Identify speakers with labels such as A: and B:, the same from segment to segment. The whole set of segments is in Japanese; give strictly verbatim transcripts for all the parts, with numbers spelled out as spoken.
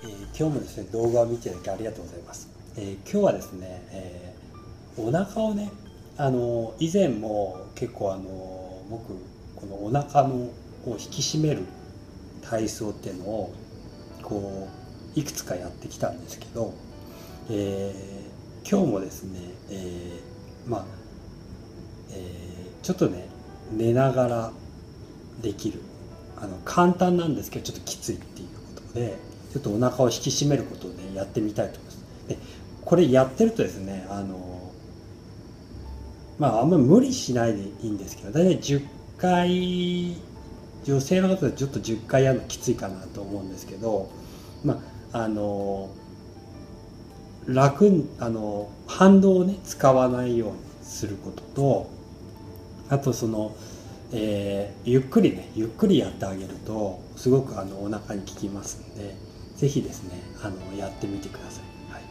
A: えー、今日もですね動画を見ていただきありがとうございます。えー、今日はですね、えー、お腹をね、あの以前も結構あの僕このお腹のを引き締める体操っていうのをこういくつかやってきたんですけど、えー、今日もですね、えー、まあ、えー、ちょっとね寝ながらできるあの簡単なんですけどちょっときついっていうことでちょっとお腹を引き締めることをねやってみたいと思います。でこれやってるとですねあのまああんまり無理しないでいいんですけど大体じゅっかい女性の方はちょっとじゅっかいやるのきついかなと思うんですけどまああの楽にあの反動をね使わないようにすることとあとそのえー、ゆっくりねゆっくりやってあげるとすごくあのお腹に効きますのでぜひですねあのやってみてください、はい、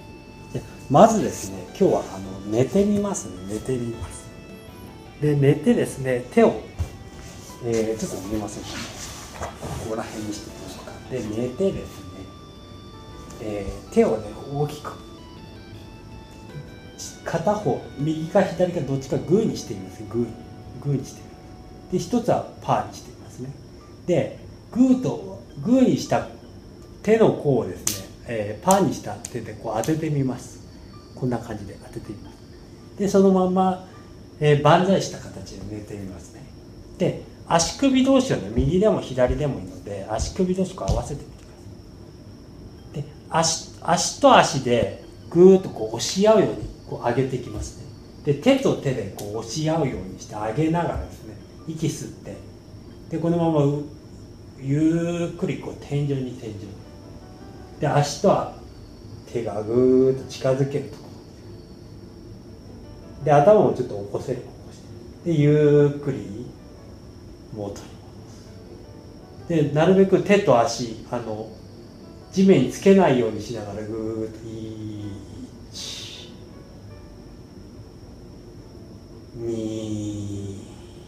A: でまずですね今日はあの寝てみますね寝てみますで寝てですね手を、えー、ちょっと見えませんかねここら辺にしてみましょうかで寝てですね、えー、手をね大きく片方右か左かどっちかグーにしてみますグーグーにしてみますで一つはパーにしていますね。でグーとグーにした手の甲をですね、えー、パーにした手でこう当ててみます。こんな感じで当ててみます。でそのまま、えー、万歳した形で寝てみますね。で足首同士をね右でも左でもいいので足首同士を合わせてみてください。で 足, 足と足でグーッとこう押し合うようにこう上げていきますね。で手と手でこう押し合うようにして上げながらですね息吸ってでこのままゆっくりこう天井に天井で足と手がぐーっと近づけるところで頭もちょっと起こせる起こしてでゆっくり元に戻すでなるべく手と足あの地面につけないようにしながらぐーっといちに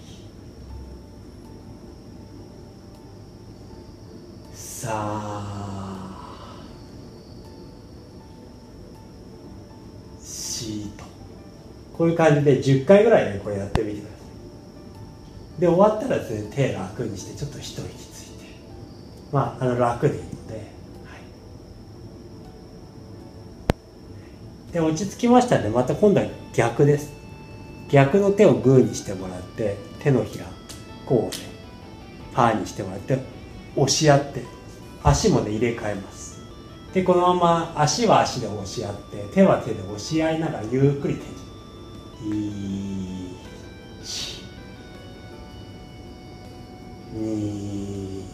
A: さあしとこういう感じでじゅっかいぐらいねこれやってみてください。で終わったらですね手楽にしてちょっと一息ついてまああの楽でいいので、はい、で落ち着きましたのでまた今度は逆です。逆の手をグーにしてもらって手のひらこうねパーにしてもらって押し合って足もね入れ替えます。でこのまま足は足で押し合って手は手で押し合いながらゆっくり手にいちに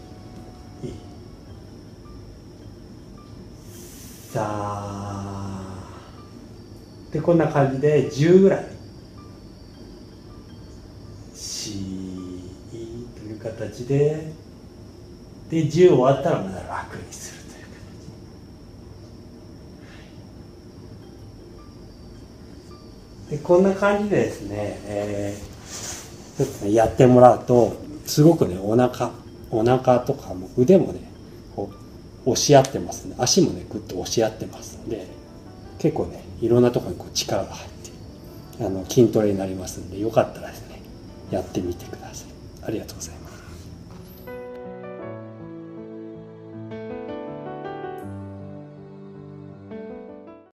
A: さでこんな感じでじゅうぐらいしという形ででじゅう終わったらまだ楽にするという形でこんな感じでですね、えー、ちょっとねやってもらうとすごくねお腹お腹とかも腕もねこう押し合ってますね足もねグッと押し合ってますので結構ねいろんなところにこう力が入ってあの筋トレになりますのでよかったらですねやってみてください。ありがとうございます。